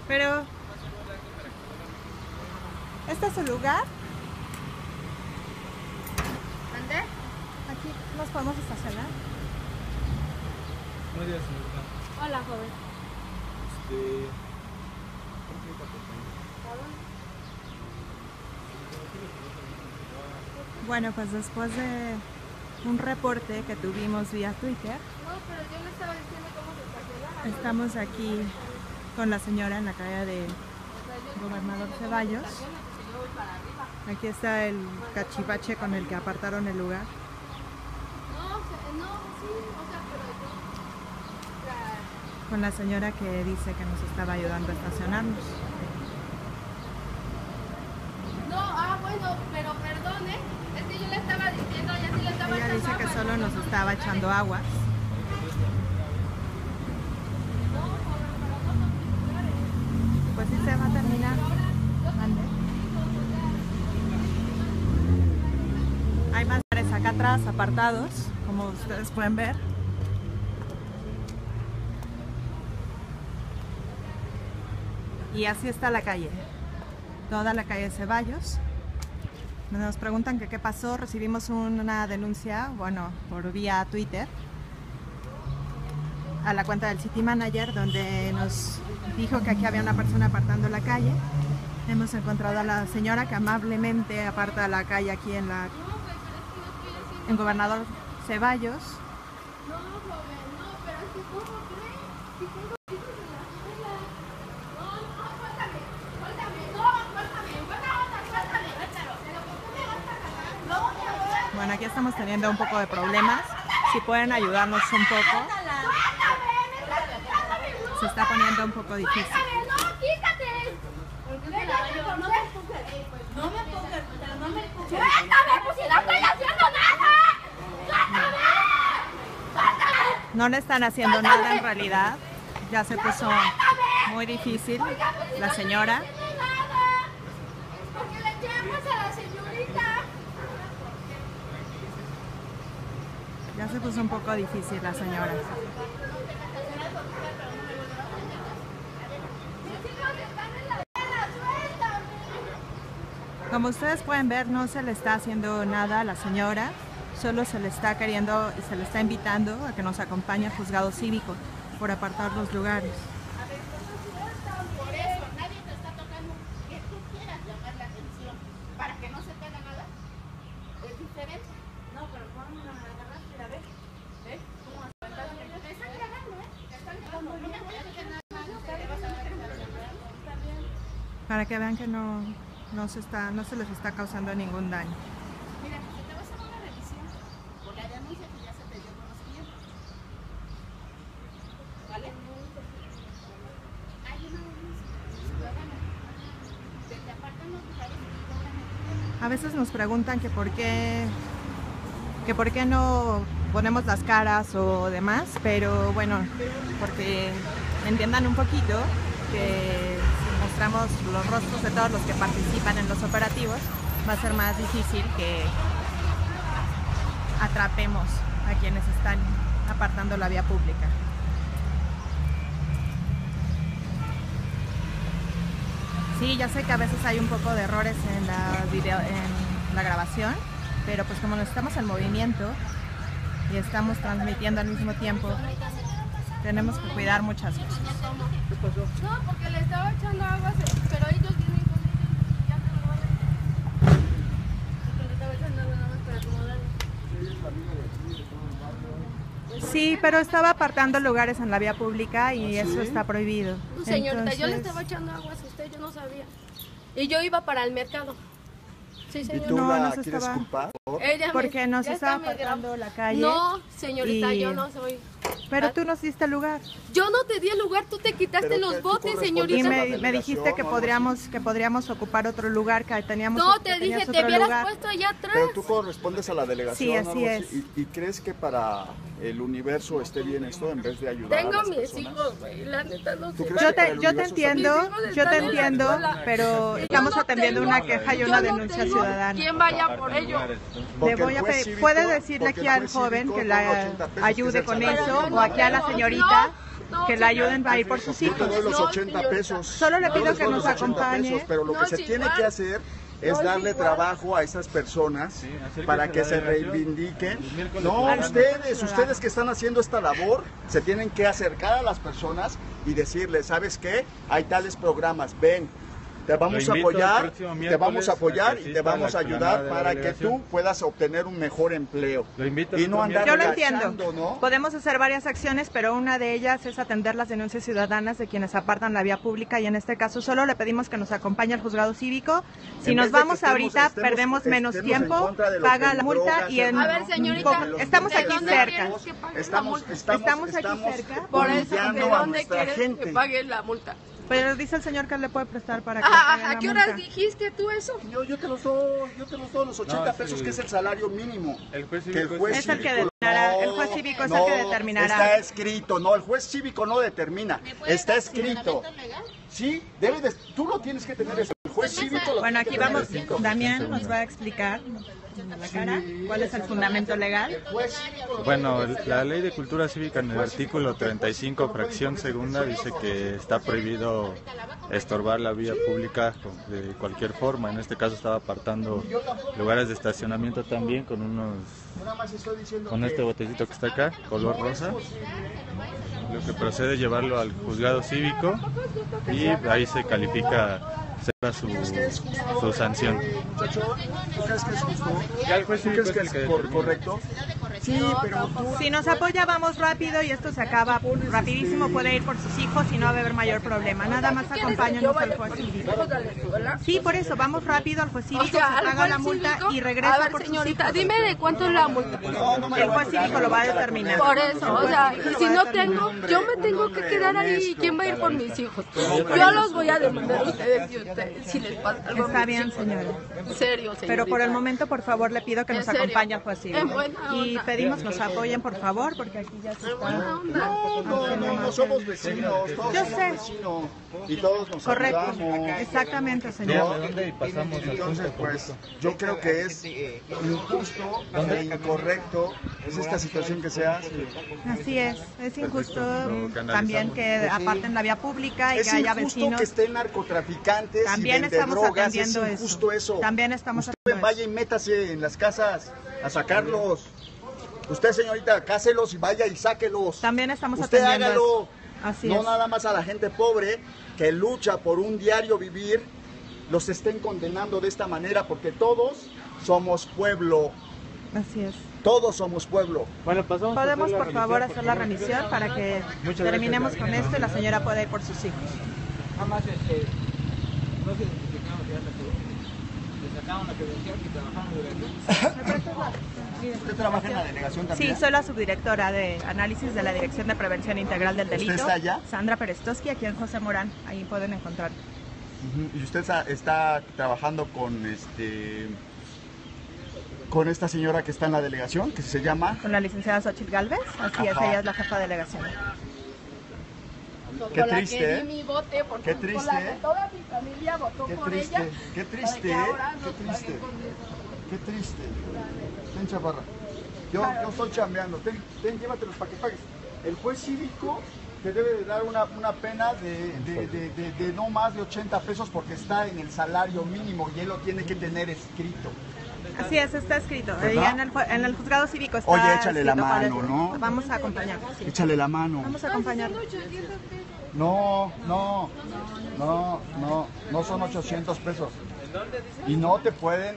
Pero... ¿este es su lugar? ¿Dónde? Aquí nos podemos estacionar. Buenos días, señorita. Hola, joven. Bueno, pues después de un reporte que tuvimos vía Twitter, No, pero yo le estaba diciendo cómo se estacionara. estamos aquí con la señora en la calle de Gobernador Ceballos. Aquí está el cachivache con el que apartaron el lugar. No, sí, o sea, pero yo... Con la señora que dice que nos estaba ayudando a estacionarnos. No, bueno, pero perdone, es que yo le estaba diciendo y así le estaba Ella echando dice que agua, solo no, nos no, estaba echando aguas. Pues sí se va a terminar. Mande. Hay más lugares acá atrás, apartados, como ustedes pueden ver. Y así está la calle. Toda la calle Ceballos. Nos preguntan que qué pasó. Recibimos una denuncia, bueno, por vía Twitter, a la cuenta del City Manager, donde nos dijo que aquí había una persona apartando la calle. Hemos encontrado a la señora que amablemente aparta la calle aquí en Gobernador Ceballos. No, joven, no, pero es que ¿cómo cree? Si tengo hijos en la escuela. No, suéltame, pero ¿por qué me vas a jalar? No, mi amor. Bueno, aquí estamos teniendo un poco de problemas. Si pueden ayudarnos un poco. Se está poniendo un poco difícil. ¡No, quítate! No me pongas, no me pongas. ¡Suéltame, pues si no estoy haciendo nada! ¡Suéltame! No le están haciendo nada en realidad. Ya se puso muy difícil la señora. ¡No tiene nada! Porque le echamos a la señorita. Ya se puso un poco difícil la señora. Como ustedes pueden ver, no se le está haciendo nada a la señora, solo se le está queriendo y se le está invitando a que nos acompañe al juzgado cívico por apartar los lugares. Por eso nadie te está tocando que tú quieras llamar la atención para que no se te haga nada. Es diferente. No, pero ¿cómo me agarraste? A ver, ¿ves? ¿Cómo te están cagando, Te están cagando. No me voy a hacer nada. Te vas a meter en la seguridad. Está bien. Para que vean que no se les está causando ningún daño. Mira, te vas a hacer una revisión por la denuncia que ya se te dio conocimiento. ¿Vale? Hay una denuncia ciudadana. Te apartan los lugares y cobran el. A veces nos preguntan que por qué no ponemos las caras o demás, pero bueno, porque entiendan un poquito que si mostramos los rostros de todos los que participan en los operativos, va a ser más difícil que atrapemos a quienes están apartando la vía pública. Sí, ya sé que a veces hay un poco de errores en la grabación, pero pues como nos estamos en movimiento y estamos transmitiendo al mismo tiempo, tenemos que cuidar muchas cosas. ¿Qué pasó? No, porque le estaba echando agua, pero ellos vienen con ellos y ya se lo van a echar. Porque le estaba echando agua nada más para acomodarlo. Sí, pero estaba apartando lugares en la vía pública y eso está prohibido. Señorita, yo le Entonces, estaba echando agua a usted, yo no sabía. Y yo iba para el mercado. Sí, ¿Y señor. tú No, la nos quieres estaba- culpar? porque nos ya estaba está, me apartando la calle. No, señorita, y- yo no soy. Pero tú nos diste lugar. Yo no te di el lugar, tú te quitaste Pero los tú botes, correspondes Y señorita. a la me dijiste delegación que o algo así. podríamos ocupar otro lugar, que teníamos No, que te tenías dije, te otro hubieras lugar. puesto allá atrás. Pero tú correspondes a la delegación Sí, o así algo así. es. ¿Y crees que para el universo esté bien esto en vez de ayudar a Tengo las mis personas? hijos, güey, la neta no ¿Tú sé. crees Yo que para te, el yo te universo entiendo, Mis hijos yo te están en la entiendo, escuela. pero Yo estamos no atendiendo tengo- una queja y yo una no denuncia tengo ciudadana. ¿Quién vaya por ello? Le voy a puede decirle aquí al joven que la ayude con eso, o aquí a la señorita que le ayuden a ir por sus Yo te hijos. doy los No, 80 señorita. pesos. Solo le Yo pido les que doy nos los 80 acompañe. pesos, pero lo No que es se tiene igual. que hacer es No es darle igual. trabajo a esas personas acérquese para a que la se delegación. reivindiquen. El miércoles No, programa. ustedes que están haciendo esta labor, se tienen que acercar a las personas y decirles, ¿sabes qué? Hay tales programas, ven. Te vamos a invito el apoyar, próximo te miércoles vamos a apoyar a que y te asista a vamos la a ayudar explanada de la para que delegación. tú puedas obtener un mejor empleo. Lo invito Y no andar Yo lo agachando, entiendo. ¿no? Podemos hacer varias acciones, pero una de ellas es atender las denuncias ciudadanas de quienes apartan la vía pública y en este caso solo le pedimos que nos acompañe al juzgado cívico. Si En nos vez de que vamos ahorita, perdemos menos estemos en tiempo, contra de los paga la multa vendedrogas, y en A ver, señorita, estamos ¿de aquí dónde cerca. quieres que pague la Estamos multa? Estamos aquí cerca. Por eso, humillando ¿de a dónde nuestra quieres que gente. pague la multa? Pero dice el señor que le puede prestar para que le Ajá, paguen ¿a la qué horas multa. dijiste tú eso? Yo te los doy los 80 No, pesos sí. que es el salario mínimo. El juez Que el cívico juez es el que cívico determinará, el juez cívico es el que determinará. Está escrito, no, el juez cívico no determina, está escrito. Sí, tú lo tienes que tener eso. El juez cívico lo Bueno, tiene aquí que tener vamos, escrito. Damián nos va a explicar en la cara cuál es el fundamento legal. El juez cívico lo Bueno, la ley de cultura cívica en el artículo 35, fracción segunda, dice que está prohibido estorbar la vía pública de cualquier forma. En este caso estaba apartando lugares de estacionamiento también con nada más estoy diciendo con que- este botecito que está acá, color rosa. Lo que procede es llevarlo al juzgado cívico y ahí se califica será su sanción. Muchacho, ¿tú crees que es justo? Ya el juez ¿Tú cívico crees que es el es que determina. correcto? Sí, pero tú... Si nos apoya, vamos rápido y esto se acaba rapidísimo. Puede ir por sus hijos y no va a haber mayor problema. Nada más acompáñanos al juez cívico. Sí, por eso, vamos rápido al juez cívico, se al paga juez la multa cívico. y regresa A ver, por sus señorita, hijos. dime de cuánto es la multa. El juez cívico lo va a determinar. Por eso, o sea, y si no tengo, yo me tengo que quedar ahí. ¿Y quién va a ir por mis hijos? Yo los voy a demandar a ustedes si les pasa algo. Está bien, señora. En serio, señorita. Pero por el momento, por favor, le pido que ¿En nos serio? acompañe al juez cívico. En buena Y onda. pedimos nos apoyen, por favor, porque aquí ya se está... No somos vecinos, todos Yo somos sé. vecinos y todos nos Correcto, ayudamos. exactamente, señor. ¿De dónde y pasamos al Entonces, punto pues, yo creo que es injusto e incorrecto es esta situación que se hace. Así es injusto Lo canalizamos. también que aparten la vía pública y Es que haya injusto vecinos. que estén narcotraficantes También y vende estamos drogas, atendiendo es injusto eso. También estamos Usted haciendo vaya y métase en las casas a sacarlos. Usted, señorita, cáselos y vaya y sáquelos. También estamos Usted atendiendo hágalo. eso. Así No es. nada más a la gente pobre que lucha por un diario vivir, los estén condenando de esta manera, porque todos somos pueblo. Así es. Todos somos pueblo. Bueno, pasamos a Podemos, hacer la por favor, remisión, hacer la remisión para que Muchas terminemos gracias. con esto y la señora pueda ir por sus hijos. Nada más, no se identificaron ya le sacaron la credencial y trabajaron durante. ¿Usted trabaja en la delegación Sí, también? soy la subdirectora de análisis de la Dirección de Prevención Integral del Delito. está allá? Sandra Perestoski, aquí en José Morán. Ahí pueden encontrar. Ujú. ¿Y usted está trabajando con esta señora que está en la delegación, que se llama? Con la licenciada Xochitl Gálvez. Así es, Ajá. ella es la jefa de delegación. Qué Con la triste, que ¿eh? di mi vote, porque Qué con la triste, que ¿eh? toda mi familia votó Qué por triste, ella. qué para triste, que ahora qué nos triste. paguen con eso. Qué triste. Ten, chaparra. Yo estoy chambeando. Ten, llévatelos para que pagues. El juez cívico te debe de dar una pena de no más de 80 pesos porque está en el salario mínimo y él lo tiene que tener escrito. Así es, está escrito. ¿Verdad? Ya en el juzgado cívico está Oye, échale la escrito cuál mano, es. ¿no? Vamos a acompañarnos. Sí. Échale la mano. Vamos a acompañarnos. No son 800 pesos. Y no te pueden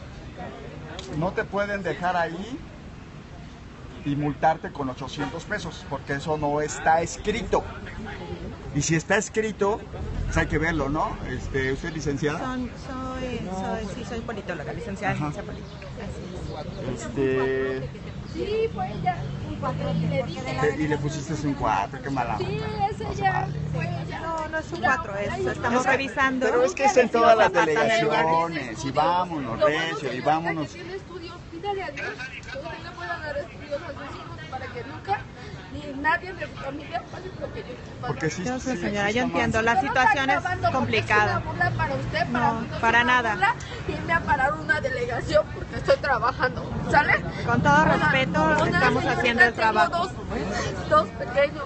dejar ahí y multarte con 800 pesos, porque eso no está escrito. Y si está escrito, pues hay que verlo, ¿no? ¿Usted es licenciada? Soy politóloga, licenciada en Ajá. ciencia política. Así es. Sí, fue ella. Y le dije. Y le pusiste un 4, qué mala Sí, onda. es ella. Fue ella. No es un 4, estamos revisando. Pero es que es en todas las Apartan el lugar. delegaciones, y vámonos, Lo bueno, recio, y señorita, vámonos. que tiene estudios, pídale a Dios que usted le pueda dar estudios a sus hijos para que nunca ni nadie de su familia pase lo que yo estoy pasando. Porque sí, Yo sé, sí, señora, sí yo está mal. entiendo, la situación es complicada. Es una burla para usted, para No, mí no es para una nada. burla irme a parar una delegación porque estoy trabajando, ¿sale? Con todo respeto, estamos señorita, haciendo el tengo trabajo. dos pequeños. Yo lo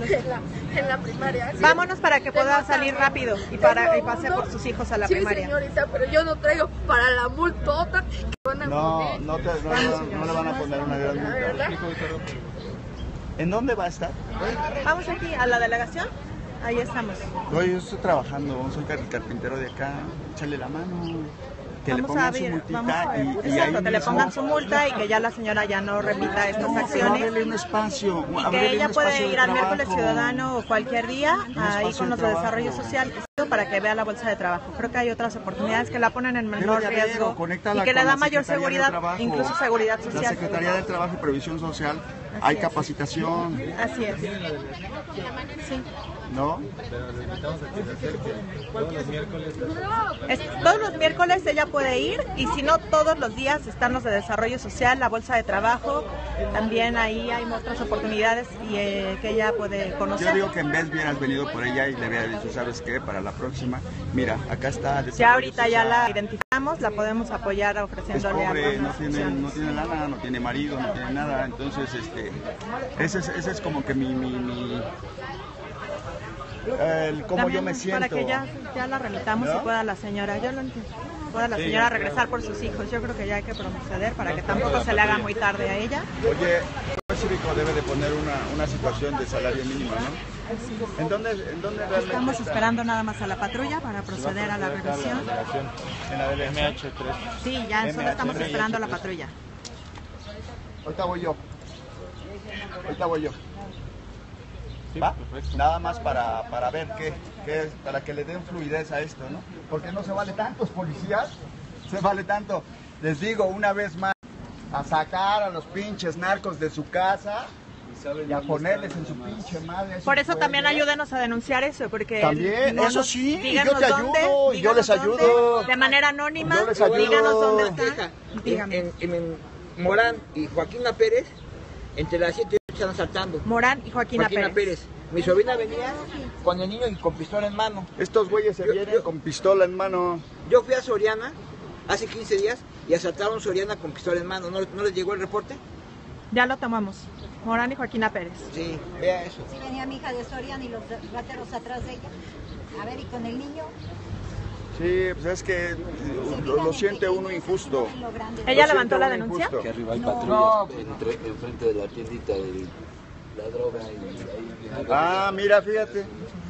En la primaria. ¿Sí? Vámonos para que pueda salir rápido y pase por sus hijos a la primaria. Sí, señorita, pero yo no traigo para la multota que van a poner. No le van a poner una gran multa. ¿En dónde va a estar? Vamos aquí a la delegación. Ahí estamos. Oye, yo estoy trabajando, soy carpintero de acá. Échale la mano. Que le pongan su multita y ahí que le pongan su multa y que ya la señora ya no repita estas acciones. Ábrele un espacio. Y que ella puede ir al miércoles ciudadano o cualquier día ahí con los de desarrollo social para que vea la bolsa de trabajo. Creo que hay otras oportunidades que la ponen en menor riesgo y que le da mayor seguridad, incluso seguridad social. La Secretaría del Trabajo y Previsión Social, hay capacitación. Así es. Sí. ¿No? Pero le invitamos a que se acerque todos los miércoles. Todos los miércoles ella puede ir y si no todos los días están los de desarrollo social, la bolsa de trabajo, también ahí hay otras oportunidades y que ella puede conocer. Yo digo que en vez hubieras venido por ella y le hubiera dicho, ¿sabes qué? Para la próxima, mira, acá está. Ya ahorita ya la identificamos, la podemos apoyar ofreciéndole algo. Es pobre, no tiene lana, no tiene marido, no tiene nada, entonces ese es como que cómo también yo me siento. Para que ya la remitamos, ¿no? Y pueda la señora, yo lo entiendo, pueda la señora regresar por sus hijos. Yo creo que ya hay que proceder para que tampoco se le haga muy tarde a ella. Oye, el cívico debe de poner una situación de salario mínimo, ¿no? ¿En dónde realmente estamos esperando nada más a la patrulla para proceder a la revisión? En la del MH3. Sí, ya solo estamos esperando a la patrulla. Ahorita voy yo. Sí, ¿Va? perfecto. Nada más para ver qué es, para que le den fluidez a esto, ¿no? Porque no se vale tantos policías, se vale tanto. Les digo una vez más, a sacar a los pinches narcos de su casa y a ponerles en su pinche madre. Por eso también ayúdenos a denunciar eso, porque... También, eso sí, yo te ayudo, dónde, yo les ayudo. De manera anónima, yo les ayudo. Díganos dónde está. Dígame. En Morán y Joaquina Pérez, entre las 7 y 8 están asaltando. Morán y Joaquina Pérez. Mi sobrina venía con el niño y con pistola en mano. Estos güeyes se vienen con pistola en mano. Yo fui a Soriana hace 15 días y asaltaron Soriana con pistola en mano. ¿No les llegó el reporte? Ya lo tomamos. Morán y Joaquina Pérez. Sí, vea eso. Sí, venía mi hija de Soriana y los rateros atrás de ella. A ver, ¿y con el niño? Sí, pues es que lo siente uno injusto. ¿Ella levantó la denuncia? Que arriba hay patrullas enfrente de la tiendita de la droga y ahí... mira, fíjate.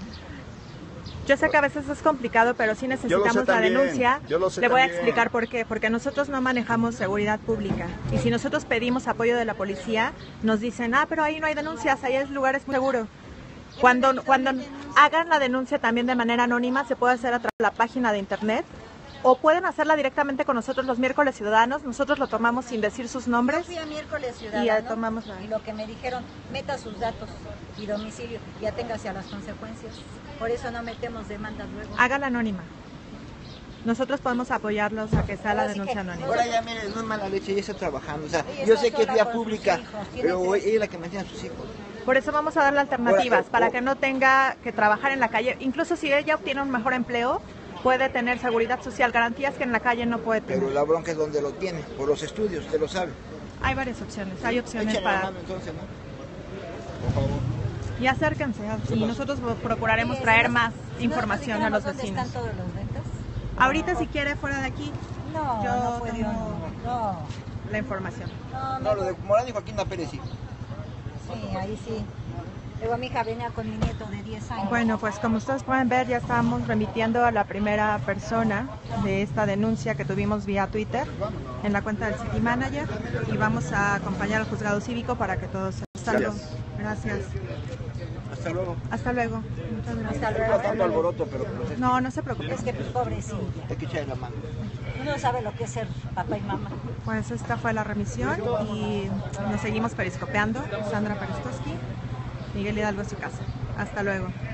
Yo sé que a veces es complicado, pero sí necesitamos la denuncia. Le voy a explicar por qué. Porque nosotros no manejamos seguridad pública. Y si nosotros pedimos apoyo de la policía, nos dicen, pero ahí no hay denuncias, ahí es lugares muy seguros. Cuando hagan la denuncia también de manera anónima, se puede hacer a través de la página de internet o pueden hacerla directamente con nosotros los miércoles ciudadanos. Nosotros lo tomamos sin decir sus nombres. Yo fui a miércoles ciudadano y tomamos y lo que me dijeron, meta sus datos y domicilio y aténgase a las consecuencias. Por eso no metemos demandas luego. Hágala anónima. Nosotros podemos apoyarlos a que sea la denuncia anónima. Ahora ya, mire, no es mala leche, ella está trabajando. O sea, yo sé que es vía pública, pero ella es la que mantiene a sus hijos. Por eso vamos a darle alternativas, para que no tenga que trabajar en la calle. Incluso si ella obtiene un mejor empleo, puede tener seguridad social, garantías que en la calle no puede tener. Pero la bronca es donde lo tiene, por los estudios, usted lo sabe. Hay varias opciones, hay opciones para... La mano, entonces, ¿no? Por favor. Y acérquense, y nosotros procuraremos traer más información a los vecinos. ¿Están todos los ventas? Ahorita si quiere fuera de aquí, no, yo no puedo, no. La información. No, lo de Morán y Joaquina Pérez sí. Sí, ahí sí. Luego mi hija venía con mi nieto de 10 años. Bueno, pues como ustedes pueden ver, ya estamos remitiendo a la primera persona de esta denuncia que tuvimos vía Twitter en la cuenta del City Manager y vamos a acompañar al juzgado cívico para que todo se salga. Gracias. Hasta luego. Hasta luego. Muchas gracias. Hasta luego. Tanto alboroto, pero pues, no se preocupe. Es que pobrecito. hay que echarle la mano. Uno sabe lo que es ser papá y mamá. Pues esta fue la remisión y nos seguimos periscopeando. Sandra Perestoski, Miguel Hidalgo a su casa. Hasta luego.